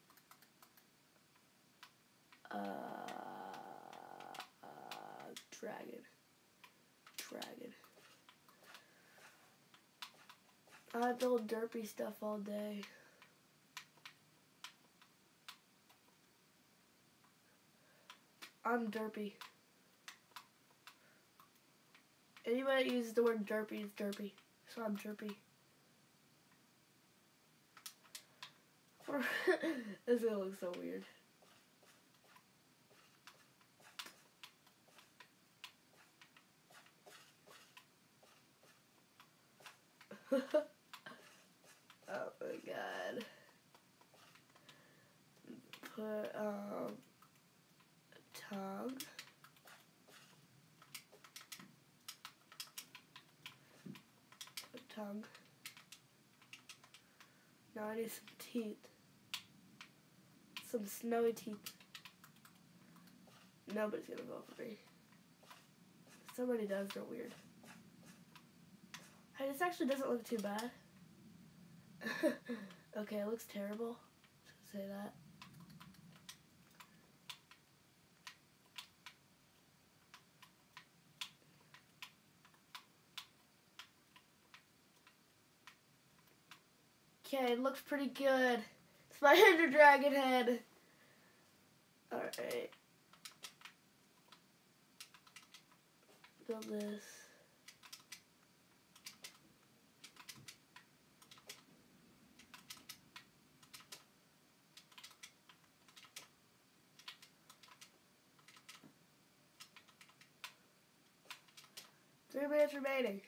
Dragon. I build derpy stuff all day. I'm derpy. Anybody that uses the word derpy is derpy. So I'm derpy. This is gonna look so weird. Oh my god. Put tongue. Put tongue. Now I need some teeth. Some snowy teeth. Nobody's gonna vote for me. If somebody does, they're weird. Hey, this actually doesn't look too bad. Okay, it looks terrible. Just say that. Okay, it looks pretty good. It's my Ender Dragon head. Alright. Build this. Three minutes remaining.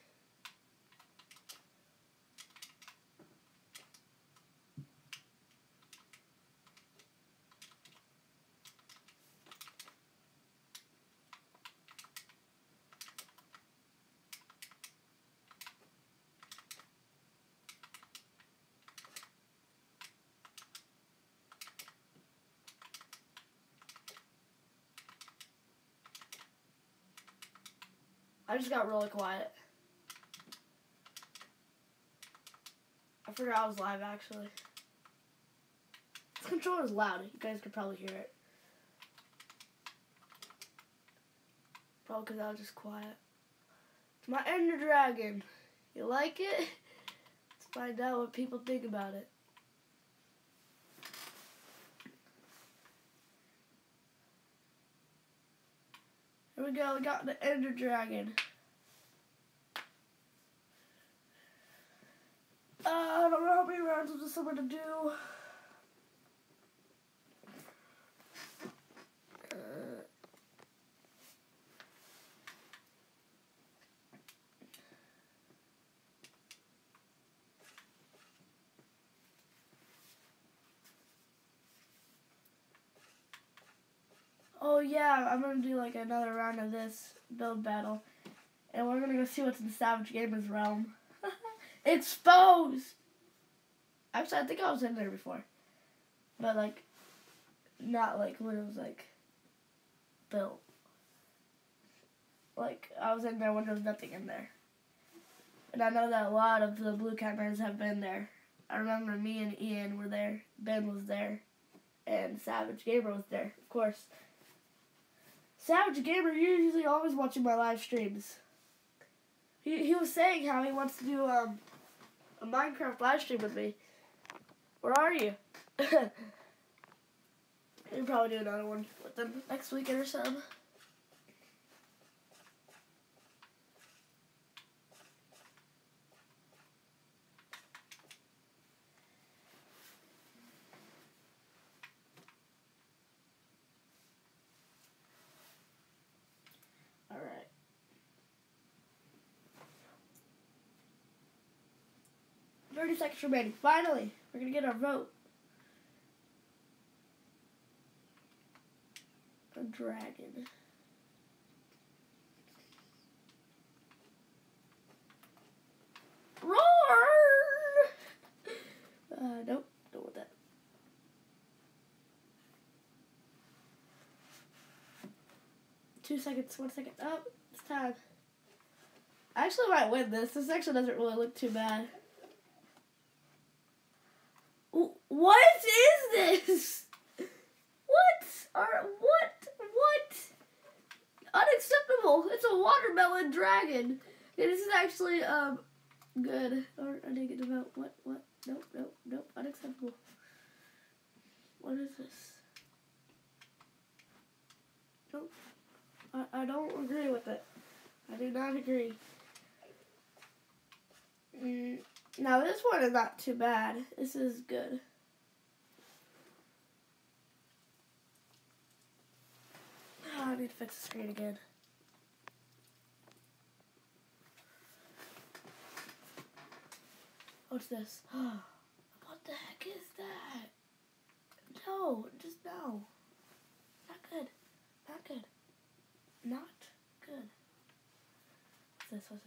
I just got really quiet. I forgot I was live, actually. This controller's loud. You guys could probably hear it. Probably because I was just quiet. It's my Ender Dragon. You like it? Let's find out what people think about it. Here we go. We got the Ender Dragon. I don't know how many rounds of this I'm gonna do. Oh yeah, I'm gonna do like another round of this build battle. And we're gonna go see what's in Savage Gamer's realm. Exposed! Actually, I think I was in there before. But like, not like when it was like built. Like, I was in there when there was nothing in there. And I know that a lot of the Blue Cameras have been there. I remember me and Ian were there. Ben was there. And Savage Gamer was there, of course. Savage Gamer, you're usually always watching my live streams. He was saying how he wants to do a Minecraft live stream with me. Where are you? He'll probably do another one within next weekend or something. 30 seconds remaining. Finally, we're gonna get our vote. A dragon. Roar! Nope, don't want that. Two seconds, 1 second. Oh, it's time. I actually might win this. This actually doesn't really look too bad. What is this? What? Unacceptable. It's a watermelon dragon. Okay, this is actually, good. Or I didn't get to vote. What? Nope. Unacceptable. What is this? Nope. I don't agree with it. I do not agree. Now this one is not too bad. This is good. Oh, I need to fix the screen again. What's this? What the heck is that? No, just no. Not good. Not good. Not good. What's this?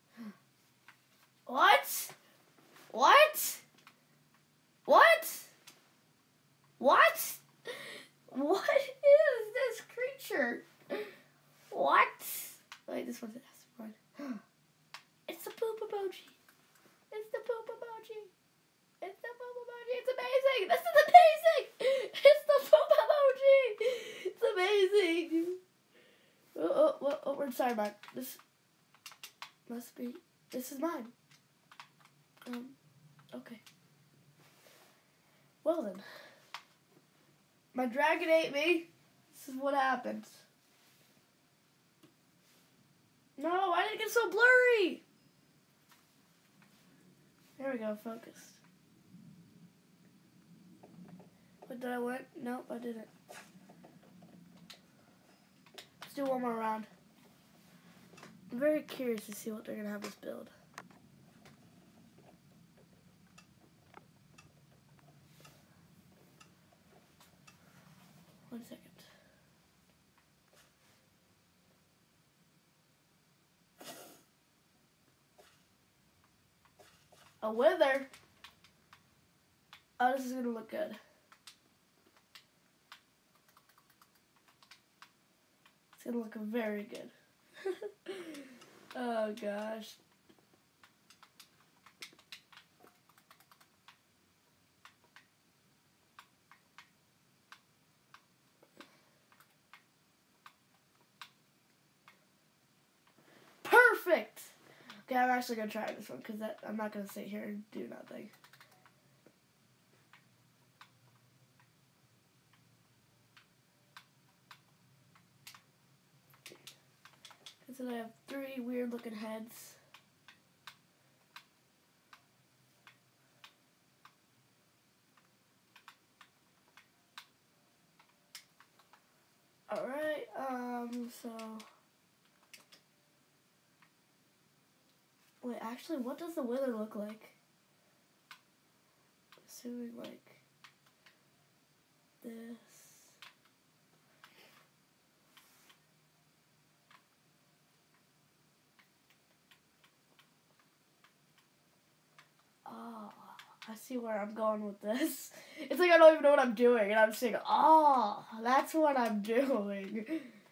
What? What? What? What? What is this creature? What? Wait, this one's an S1. It's the poop emoji. It's the poop emoji. It's the poop emoji. It's amazing. This is amazing. It's the poop emoji. It's amazing. Oh, we're sorry about this. Must be. This is mine. Okay. Well then. My dragon ate me. This is what happens. No, why did it get so blurry? There we go, focused. But did I win? Nope, I didn't. Let's do one more round. I'm very curious to see what they're going to have us build. One second. A wither. Oh, this is going to look good. It's going to look very good. Oh, gosh. Perfect! Okay, I'm actually going to try this one because I'm not going to sit here and do nothing. Because then I have 3 weird looking heads. Alright, so... Wait, actually, what does the wither look like? Assuming, like, this. Oh, I see where I'm going with this. It's like I don't even know what I'm doing, and I'm saying, oh, that's what I'm doing.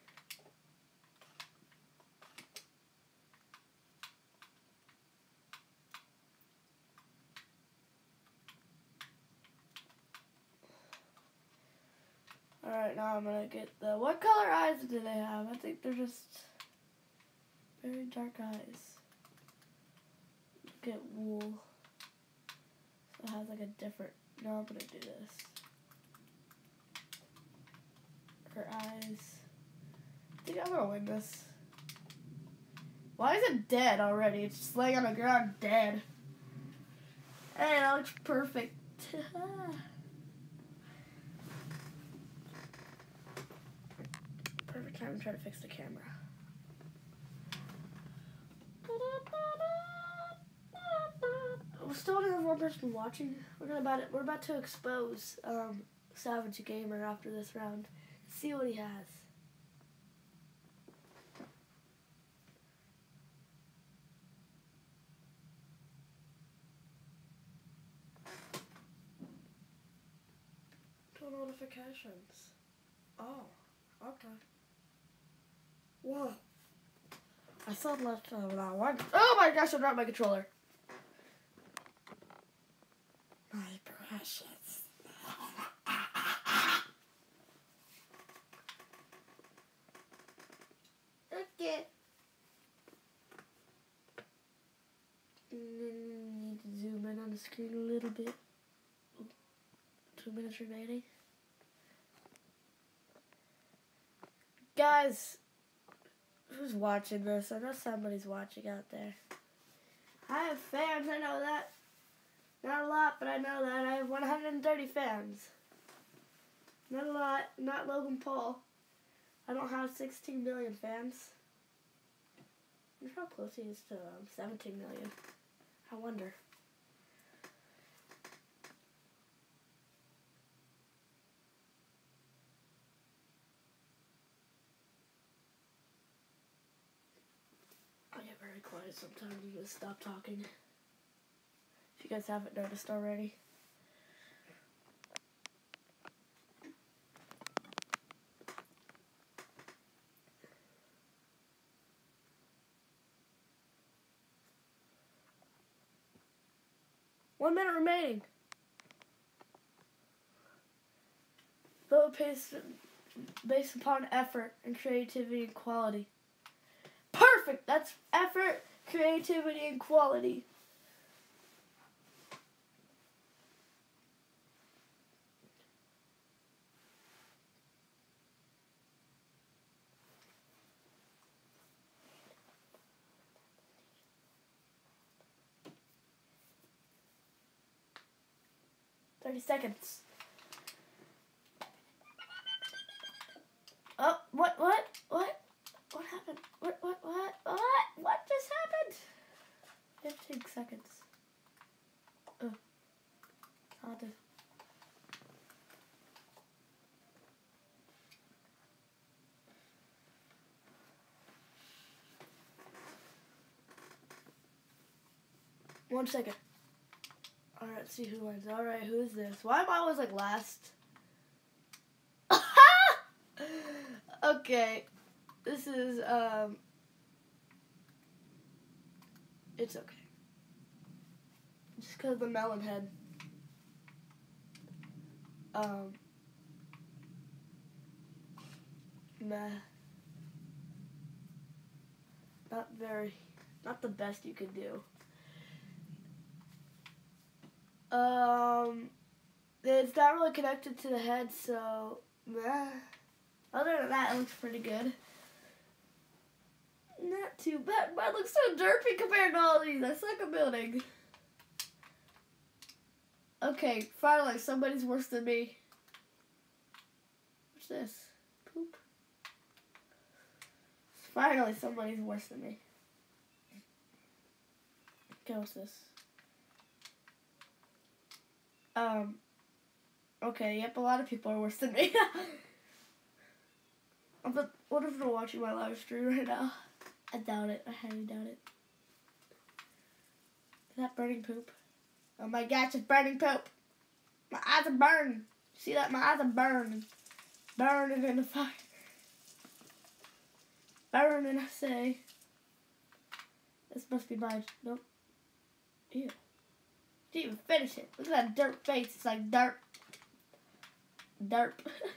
Alright, now I'm gonna get the... What color eyes do they have? I think they're just very dark eyes. Get wool. So it has like a different... No, I'm gonna do this. Her eyes. I think I'm gonna win this. Why is it dead already? It's just laying on the ground dead. Hey, that looks perfect. Perfect time to try to fix the camera. We still only have one person watching. We're about to expose Savage Gamer after this round. See what he has. Two notifications. Oh, okay. Whoa. I thought last time when I won. Oh my gosh, I dropped my controller. My precious. Okay. Need to zoom in on the screen a little bit. 2 minutes remaining. Guys, who's watching this? I know somebody's watching out there. I have fans, I know that. Not a lot, but I know that. I have 130 fans. Not a lot, not Logan Paul. I don't have 16 million fans. I wonder how close he is to 17 million. I wonder. I get very quiet sometimes and just stop talking. If you guys haven't noticed already. One minute remaining. Vote based upon effort and creativity and quality. Perfect! That's effort, creativity, and quality. Seconds. Oh, what happened? What just happened? 15 seconds. Oh. Hard to... One second. Alright, let's see who wins. Alright, who is this? Why am I always like last? Okay. This is, it's okay. Just because of the melon head. Meh. Not the best you could do. It's not really connected to the head, so meh. Other than that, it looks pretty good. Not too bad, but it looks so derpy compared to all these. I suck at building. Okay, finally, somebody's worse than me. What's this? Poop. Finally, somebody's worse than me. Okay, what's this? Okay, yep, a lot of people are worse than me. But what if they're watching my live stream right now? I doubt it. I highly doubt it. Is that burning poop? Oh my gosh, it's burning poop. My eyes are burning. See that? My eyes are burning. Burning in the fire. Burning, I say. This must be mine. Nope. Ew. Didn't even finish it. Look at that dirt face. It's like dirt. Derp.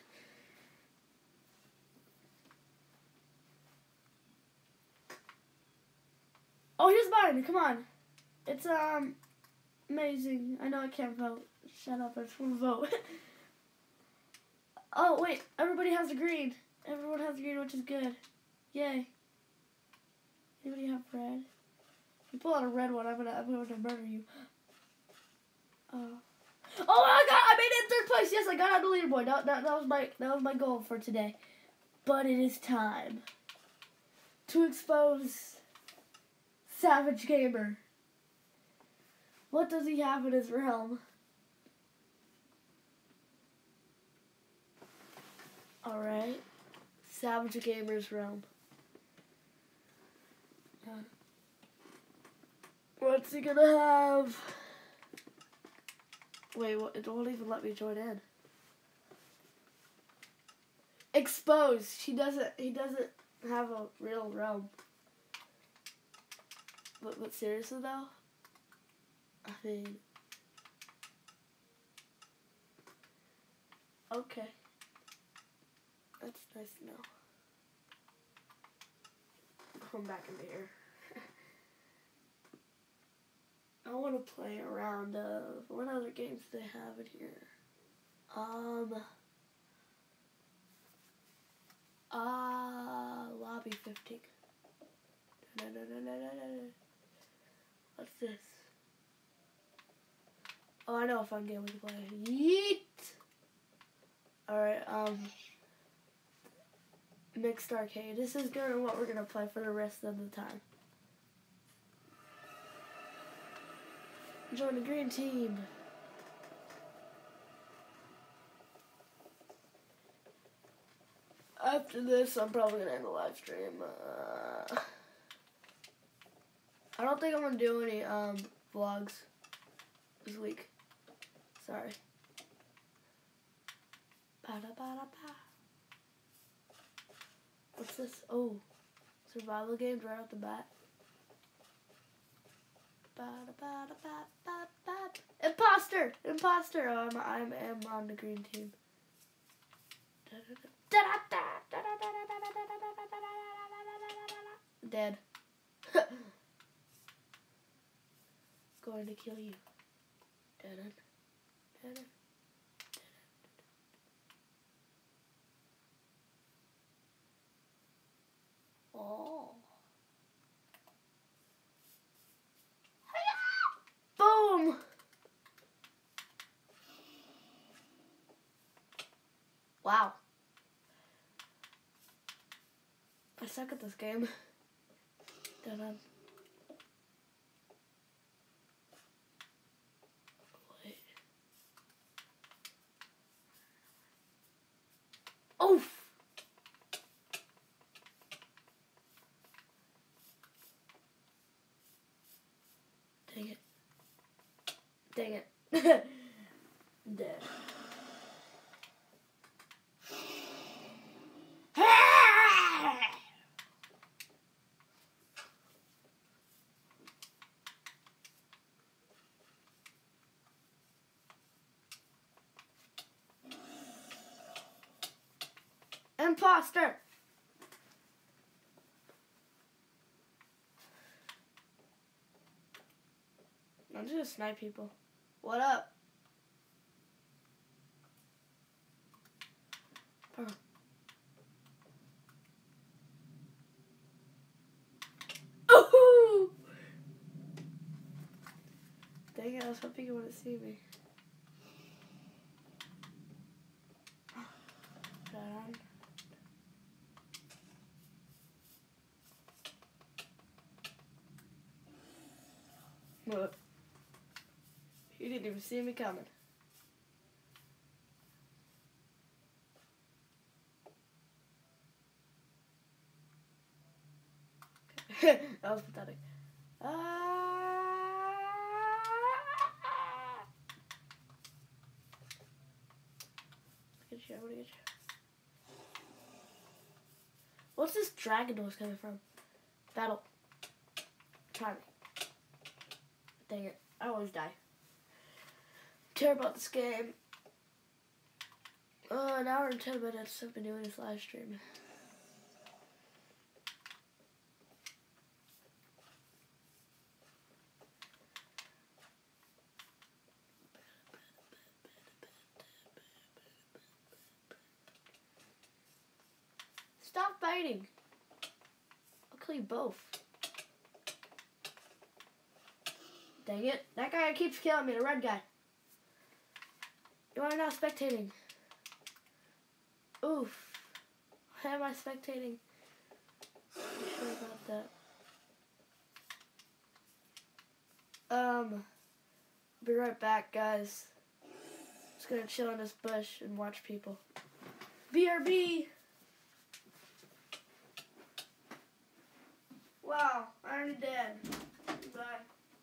Oh, here's mine. Come on. It's amazing. I know I can't vote. Shut up. I just want to vote. Oh wait, everybody has a green. Everyone has a green, which is good. Yay. Anybody have red? If you pull out a red one, I'm gonna murder you. Oh my god, I made it in third place. Yes, I got on the leaderboard. That was my goal for today. But it is time to expose Savage Gamer. What does he have in his realm? Alright. Savage Gamer's realm. What's he gonna have? Wait, what? It won't even let me join in. Exposed. He doesn't have a real realm. But seriously though? I mean, okay. That's nice to know. Come back into here. I want to play a round of, what other games do they have in here? Lobby 15. What's this? Oh, I know a fun game we can play. Yeet! Alright, Mixed Arcade. This is what we're gonna play for the rest of the time. Join the green team. After this, I'm probably gonna end the live stream. I don't think I'm gonna do any vlogs this week. Sorry. What's this? Oh, survival games right off the bat. Imposter! Imposter! Oh, I am on the green team. Dead. Going to kill you. Oh. Boom! Wow. I suck at this game. Wait. Oof! Dang it. Dang it. Dead. Imposter! I'm just gonna snipe people. What up? Ooh! Dang it, I was hoping you wouldn't see me. Look. You didn't even see me coming. That was pathetic. Get you, I wanna get you. What's this dragon noise coming from? Battle. Try me. Dang it. I always die. Care about this game. An hour and 10 minutes I've been doing this live stream. Stop fighting. I'll kill you both. Dang it. That guy keeps killing me, the red guy. You are now spectating. Oof. Why am I spectating? I'm sure about that. Be right back, guys. Just gonna chill in this bush and watch people. BRB! Wow, I'm already dead. Bye.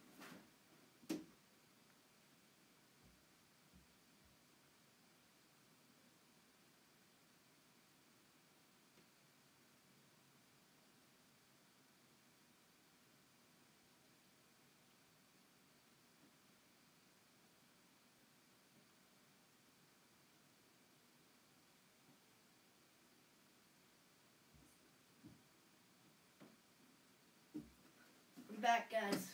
I'm back, guys.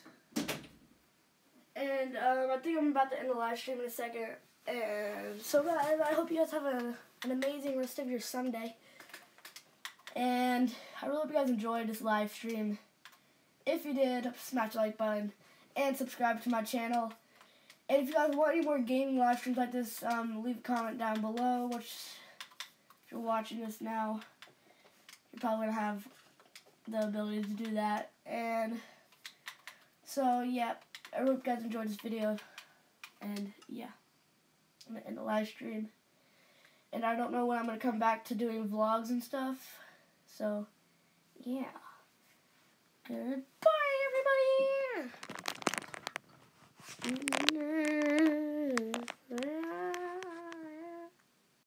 And I think I'm about to end the live stream in a second. And so, guys, I hope you guys have an amazing rest of your Sunday. And I really hope you guys enjoyed this live stream. If you did, smash the like button and subscribe to my channel. And if you guys want any more gaming live streams like this, leave a comment down below. Which, if you're watching this now, you're probably going to have the ability to do that. And so, yeah, I hope you guys enjoyed this video. And, yeah, I'm going to end the live stream. And I don't know when I'm going to come back to doing vlogs and stuff. So, yeah. Goodbye, everybody!